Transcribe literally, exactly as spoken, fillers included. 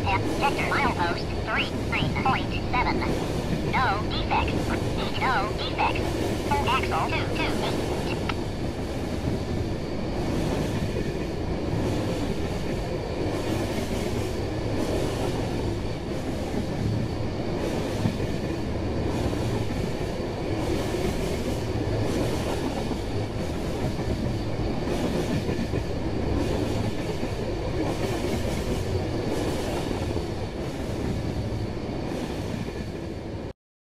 F, sector milepost three nine point seven. No defects. No defects. Full axle two two eight.